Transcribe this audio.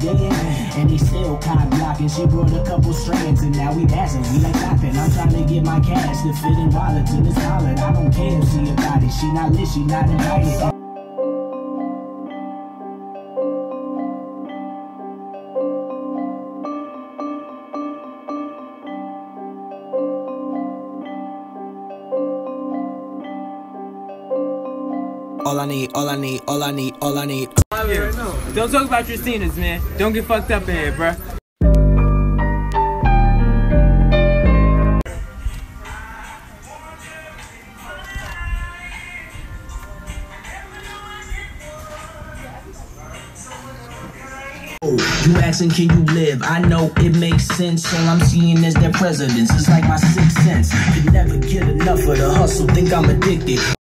dating, and he still cock blocking. She brought a couple strands and now we dancing, we like clapping. I'm trying to get my cash to fit in wallet till it's solid. I don't care if she about it, she not lit, she not invited. All I need. Don't talk about your scenes, man. Don't get fucked up in here, bruh. You asking can you live? I know it makes sense. All I'm seeing is their presidents. It's like my sixth sense. Could never get enough of the hustle, think I'm addicted.